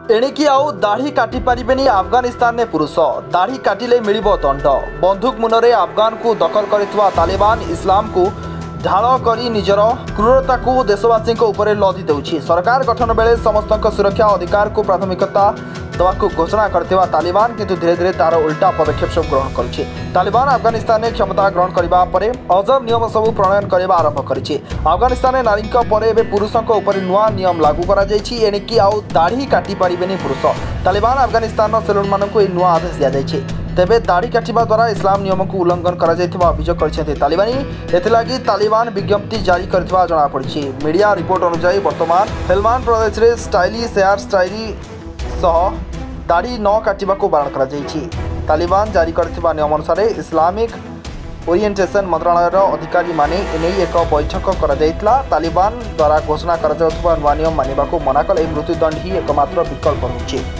एणिकी आउ दाढ़ी काटी पारिबेनी अफगानिस्तान में पुरुष दाढ़ी काटिले मिलिबो दंड। बंदूक मुନରେ अफगान को दखल करितवा तालिबान इस्लाम को ढाल करी निजर क्रूरता को देशवासी उपर लदी देउछि। सरकार गठन बेले समस्त सुरक्षा अधिकार को प्राथमिकता देवाक घोषणा करथिबा तालिबान किंतु धीरे धीरे तार उल्टा पदक्षेप सब ग्रहण करुछि। तालिबान अफगानिस्तान में क्षमता ग्रहण करबा परे अजब नियम सब प्रणयन करबा आरंभ करिछि। अफगानिस्तान में नारी परे एबे पुरुषों उपर नुआ नियम लागू करा जायछि। एणिकी आउ दाढ़ी काटी पारिबेनी पुरुष। तालिबान अफगानिस्तान सेलून मानकु ए नुआ आदेश दिया जायछि। तेबे दाढ़ी काटिबा द्वारा इस्लाम नियम को उल्लंघन करा जायथिबा अभियोग करछथि तालिबानी। एथिलागी तालिबान विज्ञप्ति जारी करथिबा जणा पड़िछि। मीडिया रिपोर्ट अनुसार वर्तमान हेलमांड प्रदेश रे स्टाइली हेयर स्टाइली सह दाढ़ी न काटिबा को बारण करा जायछि। तालिबान जारी करथिबा नियम अनुसार इस्लामिक ओरिएंटेशन मंत्रालय अधिकारी माने एने एक बैठक करा जायतिला। तालिबान द्वारा घोषणा करा जाउथबा नुआ नियम मानिबा को मना कले मृत्युदंड ही एकमात्र विकल्प होछि।